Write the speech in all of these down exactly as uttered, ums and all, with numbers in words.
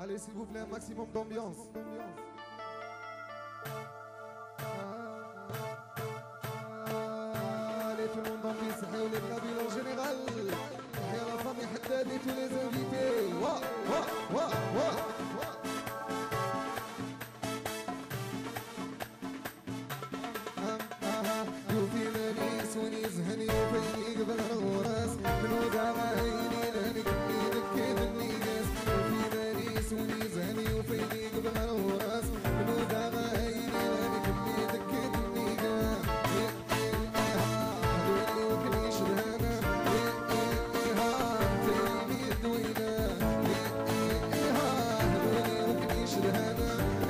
Allez, s'il vous plaît, un maximum d'ambiance. Allez, tout le monde dans le saha ou les Kabyles en général. Et à la famille Haddad et tous les invités. Wa, wa, wa, wa. يوفينا نيس ونيزهن يوفي قبل الغراس من وداع عيني لهنك ايدك كيف النياس يوفينا نيس ونيزهن يوفي قبل الغراس من وداع عيني لهنك ايدك كيف النياس هدولي وكليش لهنا تيني الدوينة هدولي وكليش لهنا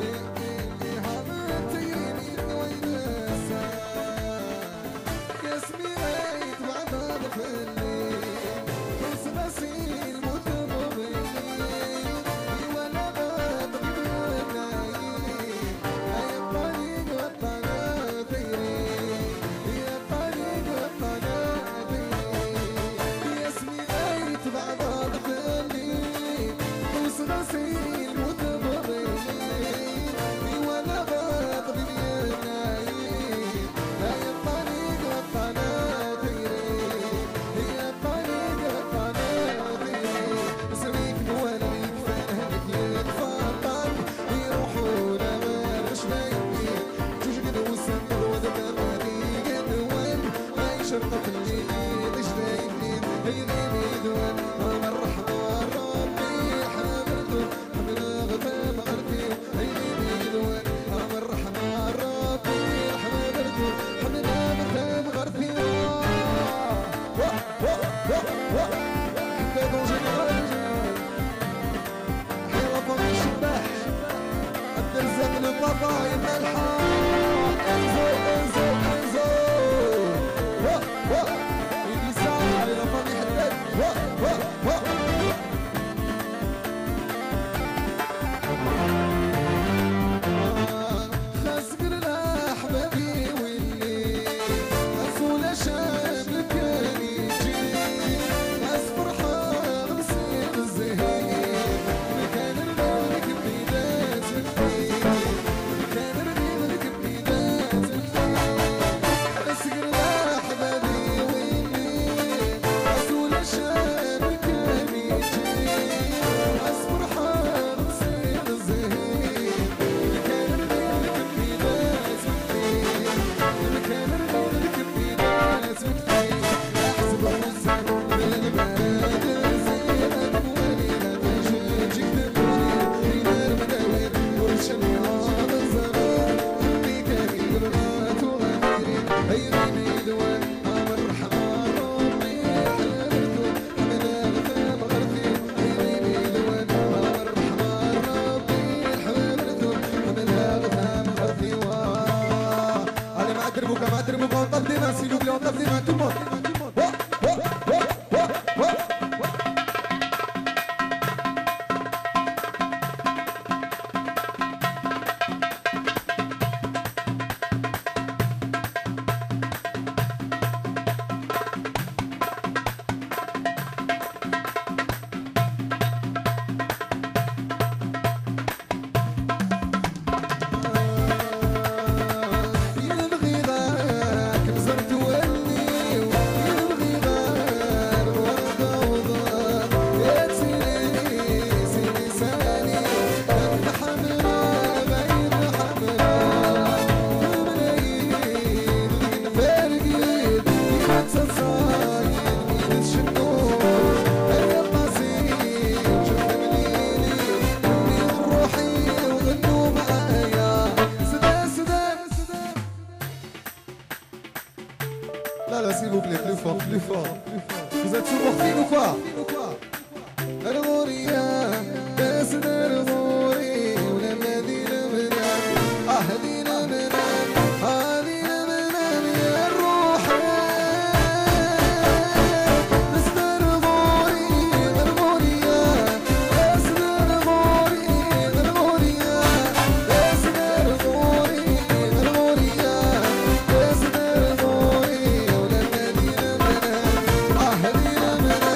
S'il vous plaît, on tape des mains, tout le monde. Là, là, s'il vous plaît, plus fort, plus fort. Vous êtes sous morphine ou quoi? Ahadina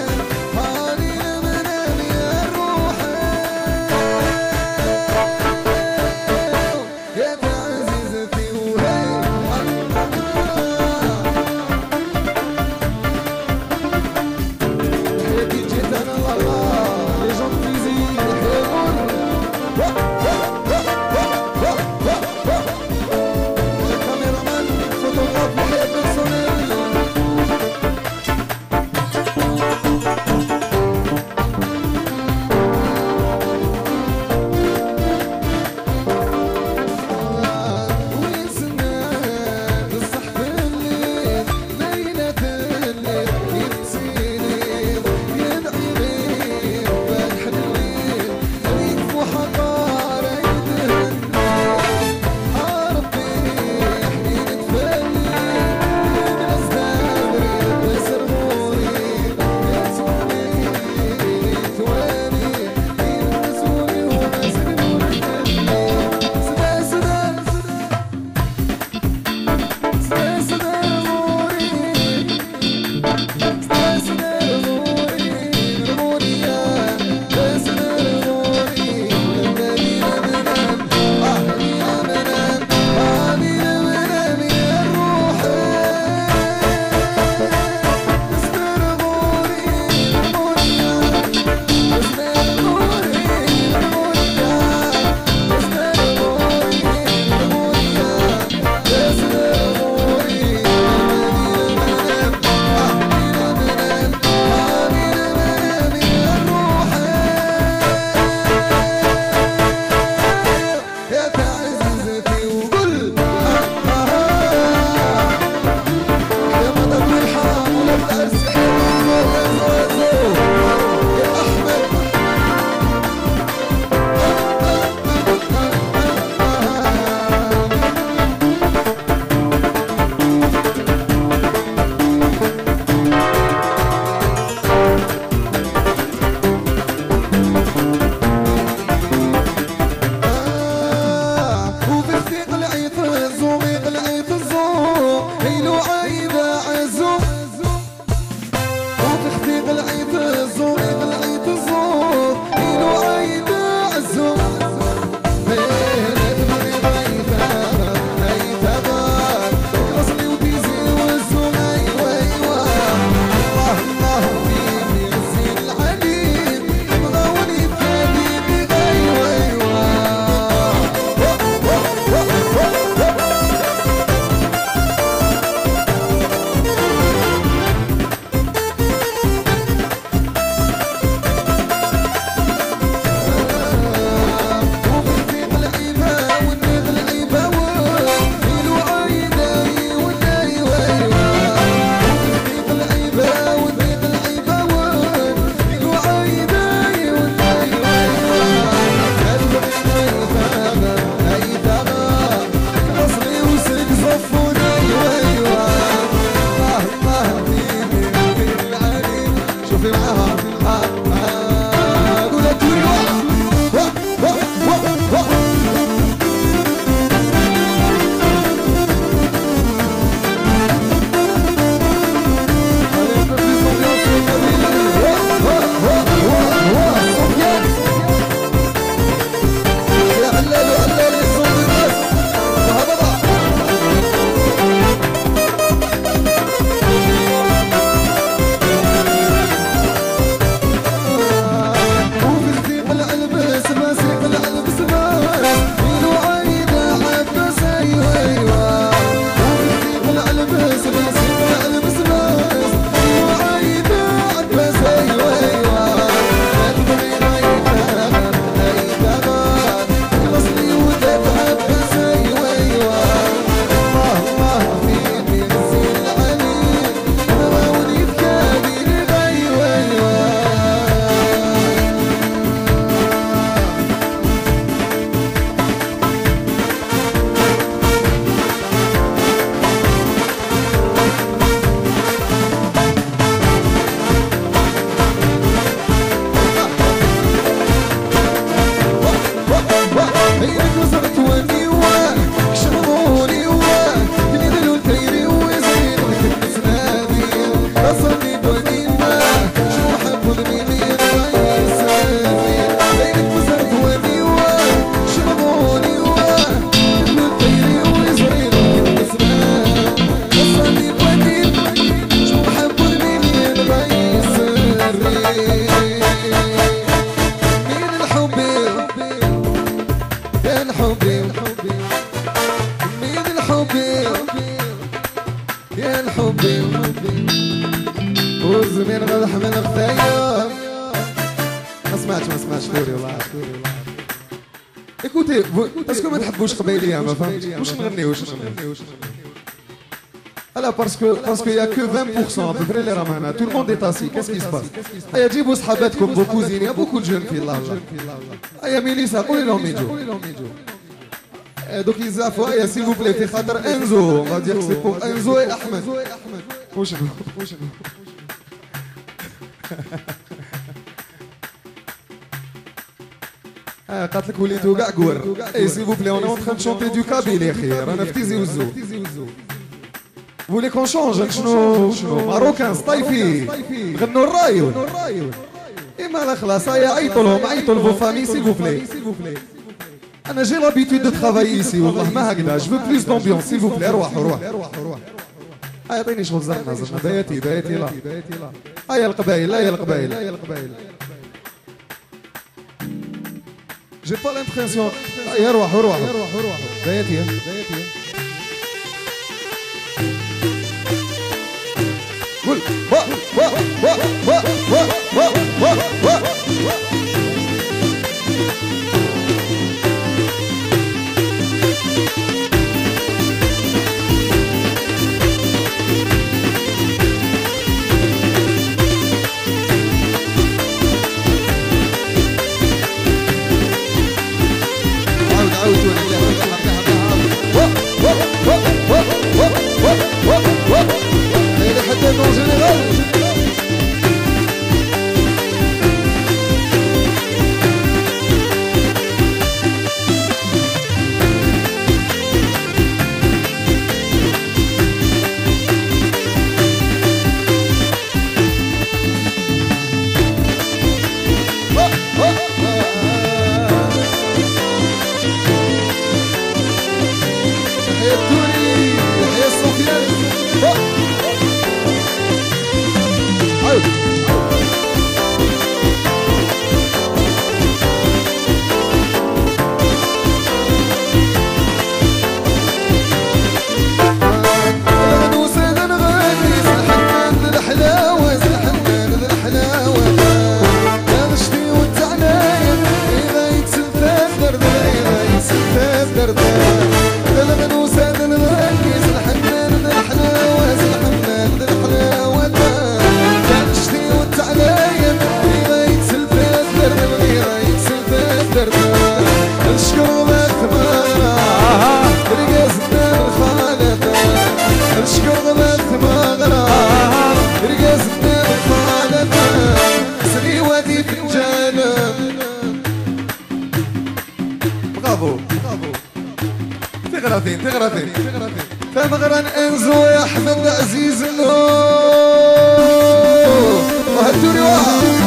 الحبي من الحبي يا الحبي والزمين غلح من خفايا. ما سمعتش ما سمعتش دوري والله. ايكوتي اسكو ما تحبوش قبايليه ما فهمتش واش نغنيوش نغنيوش لا باسكو باسكو يا كو vingt pour cent بفري اللي راهم هنا. تو الموند ايتاسي كاس كي سباس. ايا جيبوا صحاباتكم بو كوزين يا بوكو جون في الله الله. ايا ميليسا قولي لهم يجوا دوك يزعفوا. ايا سيل فو بلي في خاطر انزو ما دير سي بور انزو يا احمد. وشنو وشنو اه قالت لك وليتو كاع كور. اي سيل فو بلي اون اون تران شونتي دو كابيل يا اخي رانا في تيزي وزو. فولي كون شونج شنو شنو ماروكان سطايفي غنوا الرايون. اما لا خلاص هيا عيطوا لهم عيطوا لفو فامي سيل فو بلي. انا جي لابيتود دو ترافاي ايسي والله ما هكذا. جو فو بلوس دومبيونس سيل فو بلي. روحوا روحوا هيا عطيني شغل زرنا زرنا بياتي بياتي لا هيا القبايل هيا القبايل هيا القبايل. جي با لامبرسيون. هيا روحوا روحوا بياتي بياتي قول وا وا وا وا وا وا وا عاود عاود حتى نون جينيرال. يحيى التوني يحيى السفيان. تغرفين تغرفين فمغرن انزو يا احمد عزيز له وهالدوري واحد.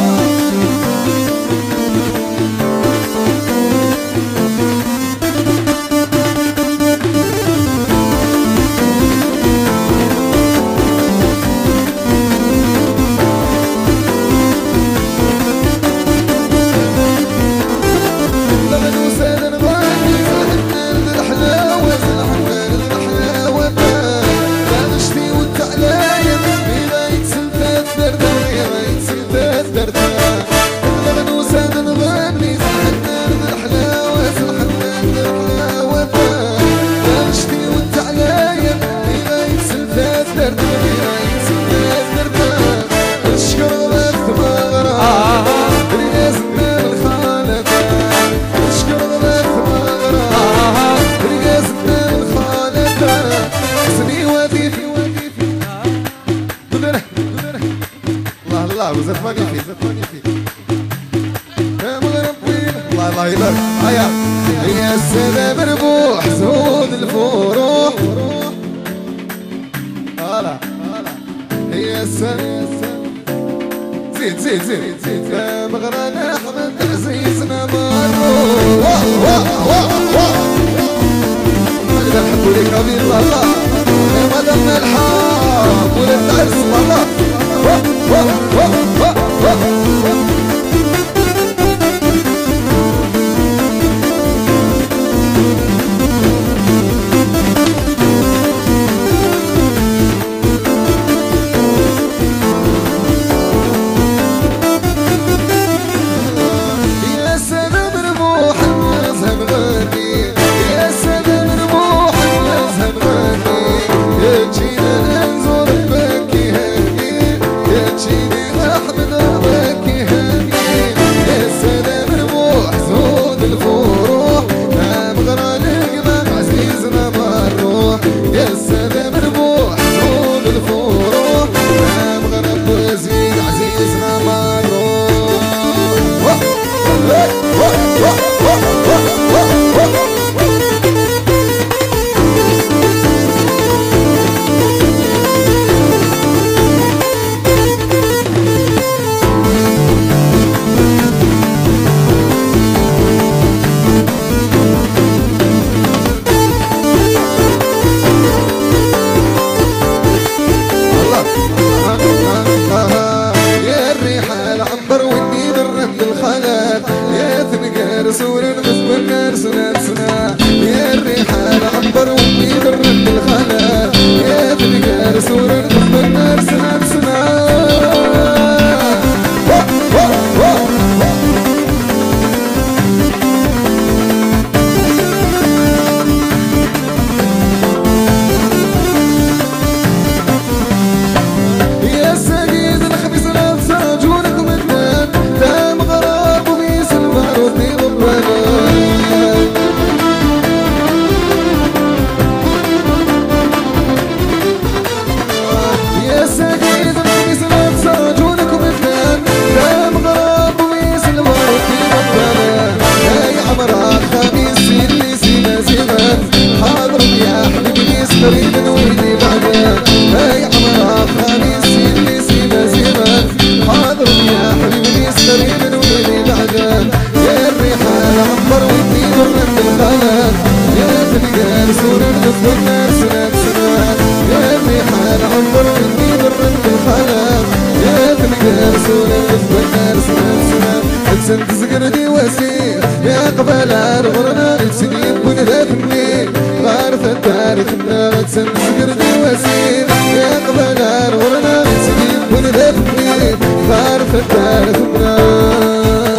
وزاد مانيفيك الله الله يبارك. هيا يا السلام ربوح زود الفروح. هلا يا السلام زيد زيد زيد زيد يا مغران احمد عزيزنا مروح. واه واه واه واه اذا نحبوا لك ربي الله الله يا مدام الحب ولا تعرس الله. واه واه واه واه تنقار سور نغصب النار سنة سنة يا الريحان عنبر وامي برد الخلا يا تنقار سور نغصب النار سنة سنة قريبا ويلي بعدين هاي عمرها خميس اللي سيما زيمان حاضر يا حبيبي قريبا ويلي بعدين يا الريحان عنبر ويدي برد الخلال يا تلقى سور الغصب النار سنة سنة يا الريحان عنبر ويدي برد الخلال يا تلقى سور الغصب النار سنة سنة تسنت زقردي وسير يا قبل الغرنا تسنين بنذاتني غارث التاريخ النار تسنت زقردي وسير يا قبل الغرنا تسنين بنذاتني غارث التاريخ النار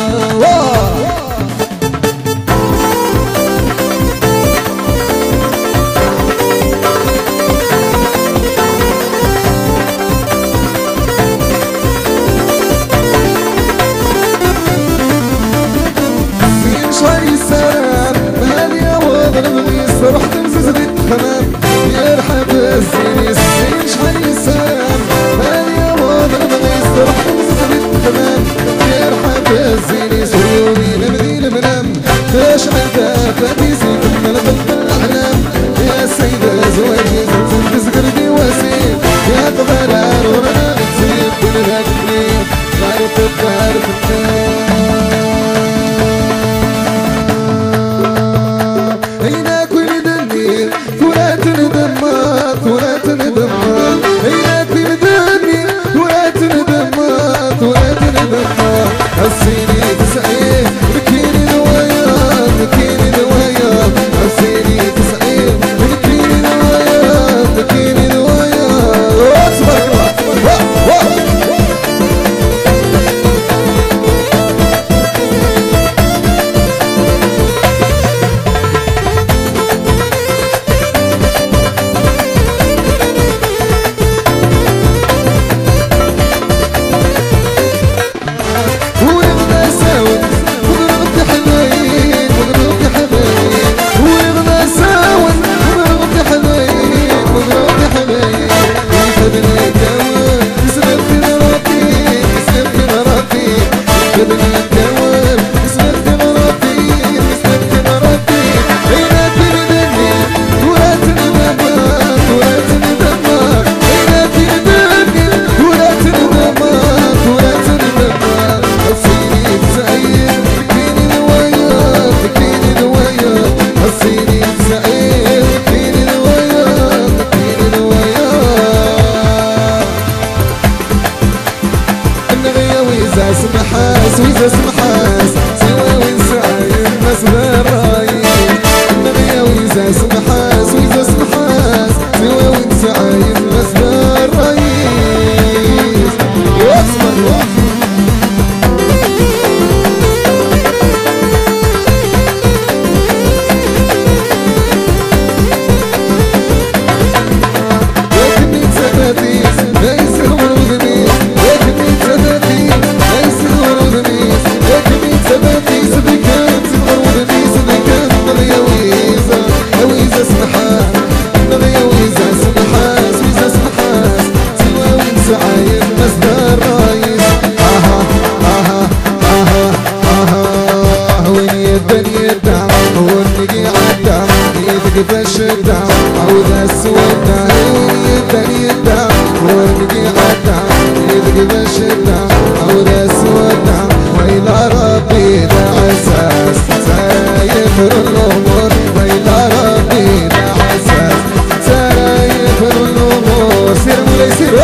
رحت مززت الخمام يرحب الزينيس شحال السلام مالي يا وضع بغيس رحت مززت الخمام يرحب الزينيس عيوني لمدينة منام تشعل دافاتيسي كنا نطلب الأحلام يا سيدة زواجي زلزل تزقردي واسير يا قبلان ورانا نتسيب كل ذاك الليل غارت الدار في النار حسيني تسعين بكيني نوايا بكيني نوايا حسيني تسعين بكيني نوايا بكيني نوايا تبارك الله سمحاس ويزا سمحاس سوا ونسعي الناس برايي النغية ويزا سمحاس ويزا سمحاس سوا ونسعي الناس برايي واصبر الشدة عود السودة يدني يدة ونجي عدة يدقي بالشدة عود السودة وإلى ربي ده عساس سايفر الأمور وإلى ربي ده عساس سايفر الأمور سير مولاي سير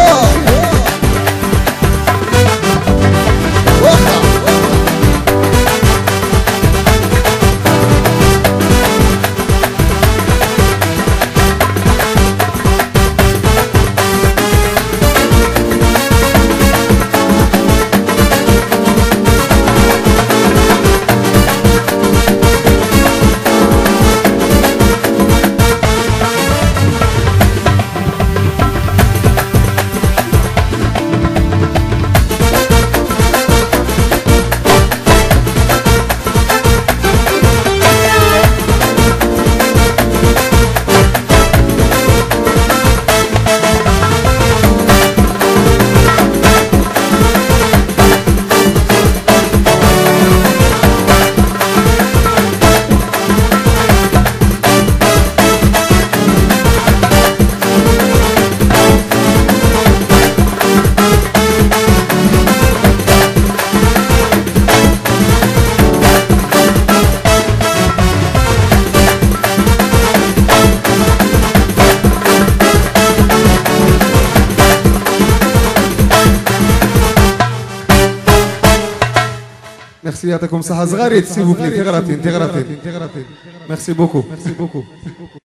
ميرسي يعطيكم الصحة. صغاريت سي بوكلي، انتي غلطتي انتي غلطتي. ميرسي بوكو.